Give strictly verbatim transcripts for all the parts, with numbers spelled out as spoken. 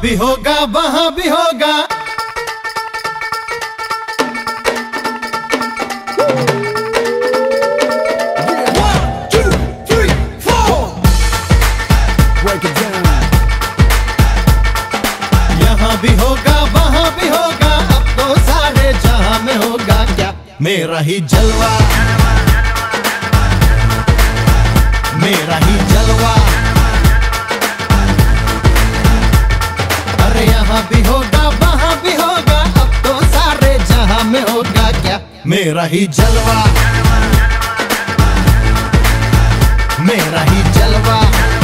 भी होगा वहां भी होगा। यहाँ भी होगा वहां भी होगा, अब तो सारे जहां में होगा क्या मेरा ही जलवा, मेरा ही जलवा। अरे यहाँ भी होगा वहां भी होगा, अब तो सारे जहां में होगा क्या मेरा ही जलवा, मेरा ही जलवा।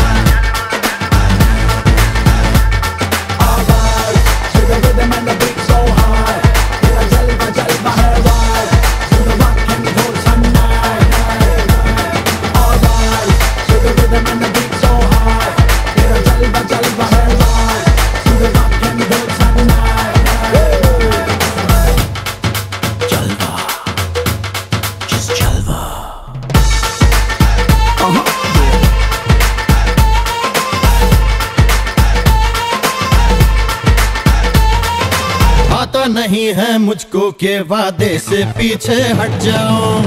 आता नहीं है मुझको के वादे से पीछे हट जाऊं,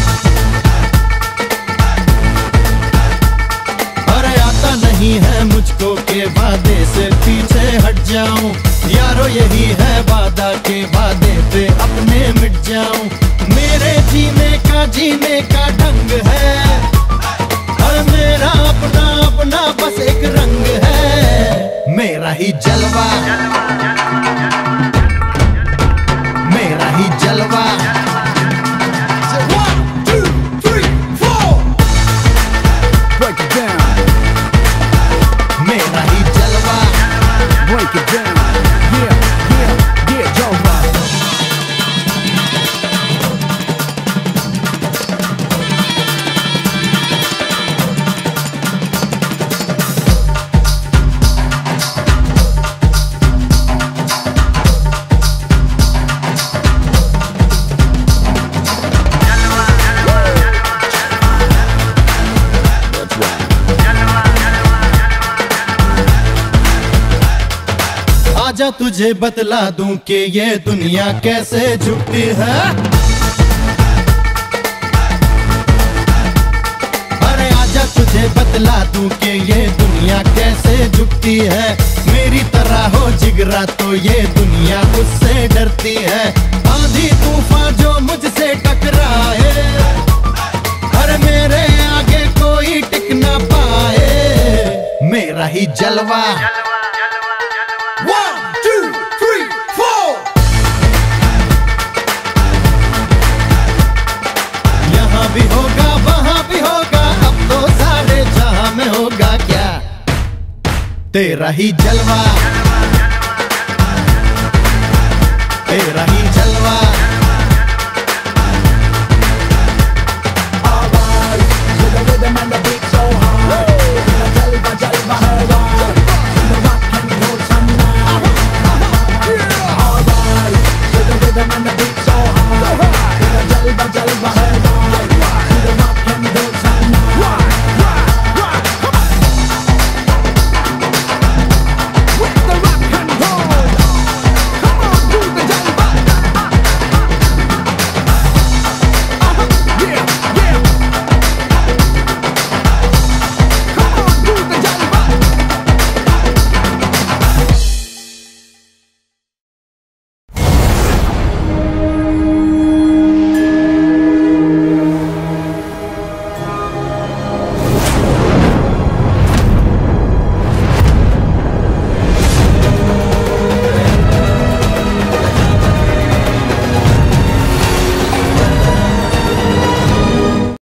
अरे आता नहीं है मुझको के वादे से पीछे हट जाऊं। यारो यही है वादा के वादे पे अपने मिट जाऊं, मेरे जीने का जीने का ढंग है, और मेरा अपना अपना बस एक रंग है मेरा ही जलवा, मेरा ही जलवा। One, two, three, four. Break it down. मेरा ही जलवा। Break it down. Yeah, yeah, yeah, जलवा। आजा तुझे बतला दूं कि ये दुनिया कैसे झुकती है, अरे आजा तुझे बतला दूं कि ये दुनिया कैसे झुकती है। मेरी तरह हो जिगरा तो ये दुनिया मुझसे डरती है, आंधी तूफान जो मुझसे टकराए, अरे मेरे आगे कोई टिक ना पाए मेरा ही जलवा। One, two, three, four. यहाँ भी होगा वहां भी होगा, अब तो सारे जहां में होगा क्या तेरा ही जलवा, तेरा ही जलवा।